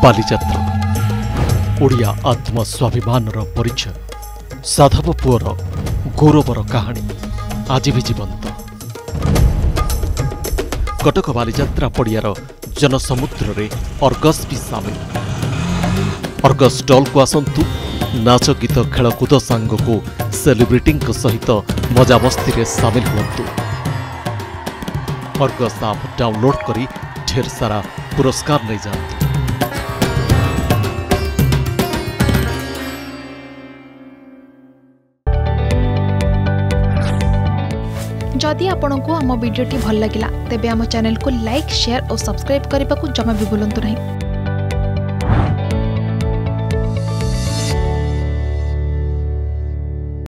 बालीजात्रा ओडिया आत्मस्वाभिमान परिचय साधव पुअर गौरवर कहानी आज भी जीवंत। कटक बालीजात्रा पड़ियार जनसमुद्र रे अर्गस भी सामिल। अर्गस स्टॉल को आसंतु नाच गीत खेलकूद सांग को सेलिब्रिटी सहित मजामस्ती रे सामिल हुंतु। अर्गस आप डाउनलोड करी ढेर सारा पुरस्कार नहीं जाते। जदि आपंक आम भिडी भल लगा तेब आम चैनल को लाइक शेयर और सब्सक्राइब करने को जमा भी भूलु नहीं।